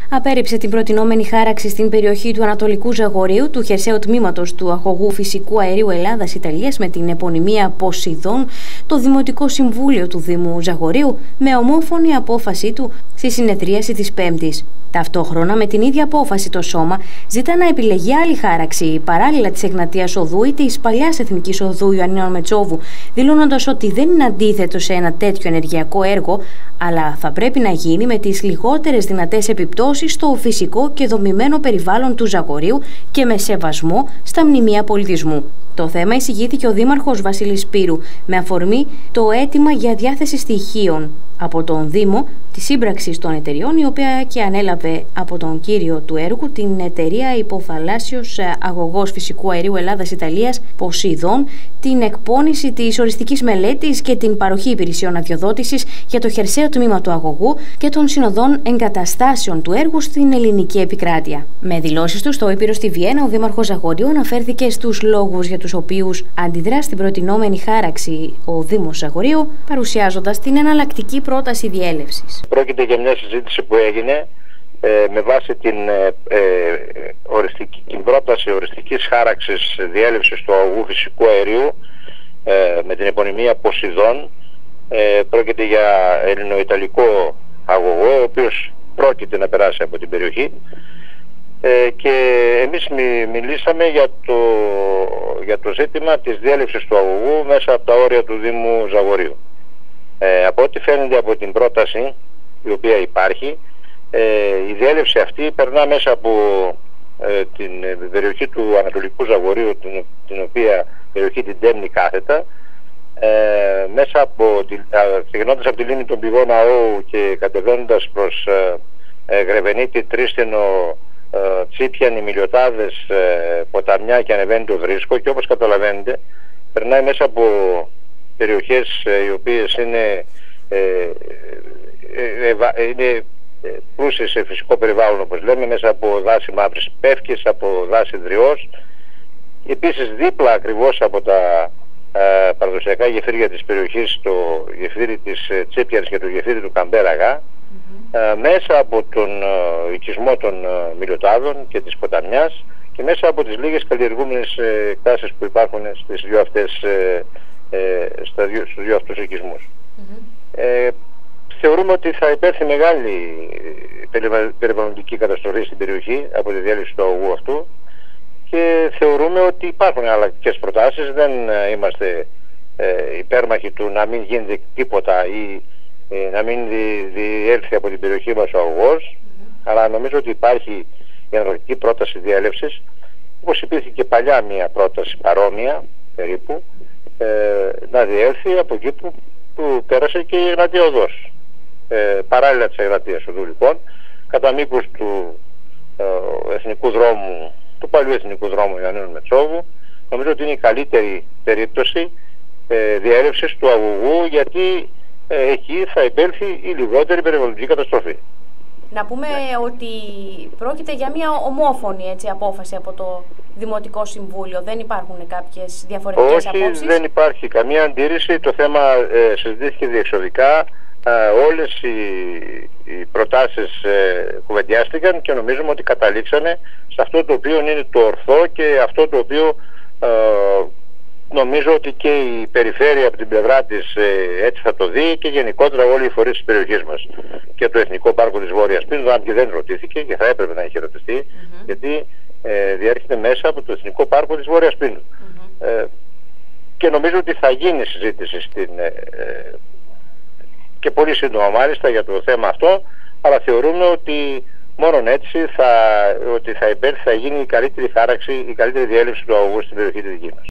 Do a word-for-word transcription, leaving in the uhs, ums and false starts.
απέρριψε την προτινόμενη χάραξη στην περιοχή του Ανατολικού Ζαγορείου του χερσαίου τμήματος του αγωγού φυσικού αερίου Ελλάδας-Ιταλίας με την επωνυμία Ποσειδών, το Δημοτικό Συμβούλιο του Δήμου Ζαγορείου με ομόφωνη απόφασή του στη συνεδρίαση της Πέμπτης. Ταυτόχρονα, με την ίδια απόφαση, το Σώμα ζητά να επιλεγεί άλλη χάραξη παράλληλα της Εγνατίας Οδού ή της παλιάς Εθνικής Οδού Ιωαννίνων Μετσόβου, δηλώνοντας ότι δεν είναι αντίθετο σε ένα τέτοιο ενεργειακό έργο, αλλά θα πρέπει να γίνει με τις λιγότερες δυνατές επιπτώσεις στο φυσικό και δομημένο περιβάλλον του Ζαγορείου και με σεβασμό στα μνημεία πολιτισμού. Το θέμα εισηγήθηκε ο Δήμαρχος Βασίλης Σπύρου με αφορμή το αίτημα για διάθεση στοιχείων από τον Δήμο της σύμπραξης των εταιριών, η οποία και ανέλαβε από τον κύριο του έργου, την εταιρεία Υποθαλάσσιος Αγωγός Φυσικού Αερίου Ελλάδας-Ιταλίας Ποσειδών, την εκπόνηση της οριστικής μελέτης και την παροχή υπηρεσιών αδειοδότησης για το χερσαίο τμήμα του αγωγού και των συνοδών εγκαταστάσεων του έργου στην ελληνική επικράτεια. Με δηλώσεις του στο Ήπειρο στη Βιέννα, ο Δήμαρχος Ζαγορείου αναφέρθηκε στους λόγους για τους οποίους αντιδρά στην προτινόμενη χάραξη ο Δήμος Ζαγορείου, παρουσιάζοντας την εναλλακτική πρόταση διέλευσης. Πρόκειται για μια συζήτηση που έγινε ε, με βάση την, ε, οριστική, την πρόταση οριστικής χάραξης διέλευσης του αγωγού φυσικού αερίου ε, με την επωνυμία Ποσειδών. Ε, πρόκειται για ελληνοϊταλικό αγωγό, ο οποίος πρόκειται να περάσει από την περιοχή, ε, και εμείς μι, μιλήσαμε για το, για το ζήτημα της διέλευσης του αγωγού μέσα από τα όρια του Δήμου Ζαγορείου. Ε, από ό,τι φαίνεται από την πρόταση η οποία υπάρχει, ε, η διέλευση αυτή περνά μέσα από ε, την περιοχή του Ανατολικού Ζαγορείου, την, την οποία περιοχή την τέμνει κάθετα, ε, μέσα από, ξεκινώντας από τη λίμνη των Πηγών Αώου και κατεβαίνοντας προς ε, ε, Γρεβενίτη, Τρίστινο, ε, Τσίπιανοι, Μιλιοτάδες, ε, Ποταμιά και ανεβαίνει το Βρίσκο, και όπως καταλαβαίνετε περνάει μέσα από περιοχές ε, οι οποίες είναι, ε, ε, ε, είναι πλούσιες σε φυσικό περιβάλλον, όπως λέμε, μέσα από δάση μαύρης πεύκης, από δάση δριός, επίσης δίπλα ακριβώς από τα ε, παραδοσιακά γεφύρια της περιοχής, το γεφύρι της ε, Τσίπιανης και το γεφύρι του Καμπέραγα, mm-hmm. ε, μέσα από τον ε, οικισμό των ε, Μιλιοτάδων και της Ποταμιάς και μέσα από τις λίγες καλλιεργούμενες ε, εκτάσεις που υπάρχουν στις δύο αυτές ε, Ε, στα δύο, στους δύο αυτούς οικισμούς. Mm-hmm. ε, θεωρούμε ότι θα υπέρθει μεγάλη περιβαλλοντική καταστροφή στην περιοχή από τη διέλευση του αγωγού αυτού, και θεωρούμε ότι υπάρχουν αλλακτικές προτάσεις. Δεν ε, είμαστε ε, υπέρμαχοι του να μην γίνεται τίποτα ή ε, να μην δι, διέλθει από την περιοχή μας ο αγωγός, mm-hmm. αλλά νομίζω ότι υπάρχει η αναλογική πρόταση διέλευσης, όπως υπήρχε και παλιά μια πρόταση παρόμοια περίπου, Ε, να διέλθει από εκεί που, που πέρασε και η Εγνατία Οδός. Ε, παράλληλα της Εγνατίας Οδού, λοιπόν, κατά μήκους του ε, εθνικού δρόμου, του παλιού εθνικού δρόμου Ιωαννίνων Μετσόβου, νομίζω ότι είναι η καλύτερη περίπτωση ε, διέλευσης του αγωγού, γιατί ε, εκεί θα υπέλθει η λιγότερη περιβαλλοντική καταστροφή. Να πούμε ναι. ότι πρόκειται για μια ομόφωνη έτσι, απόφαση από το Δημοτικό Συμβούλιο. Δεν υπάρχουν κάποιες διαφορετικές Όχι, απόψεις. Όχι, δεν υπάρχει καμία αντίρρηση. Το θέμα ε, συζητήθηκε διεξοδικά. Ε, όλες οι, οι προτάσεις ε, κουβεντιάστηκαν και νομίζουμε ότι καταλήξαμε σε αυτό το οποίο είναι το ορθό και αυτό το οποίο ε, νομίζω ότι και η περιφέρεια από την πλευρά της ε, έτσι θα το δει, και γενικότερα όλοι οι φορείς της περιοχής μας. Και το Εθνικό Πάρκο της Βόρειας Πίνδου, αν και δεν ρωτήθηκε και θα έπρεπε να έχει ρωτηθεί, mm-hmm. γιατί ε, διέρχεται μέσα από το Εθνικό Πάρκο της Βόρειας Πίνδου. Mm-hmm. Ε, και νομίζω ότι θα γίνει συζήτηση στην, ε, ε, και πολύ σύντομα μάλιστα για το θέμα αυτό, αλλά θεωρούμε ότι μόνον έτσι θα, ότι θα, υπέρ, θα γίνει η καλύτερη χάραξη, η καλύτερη διέλευση του αγωγού στην περιοχή τη δική μας.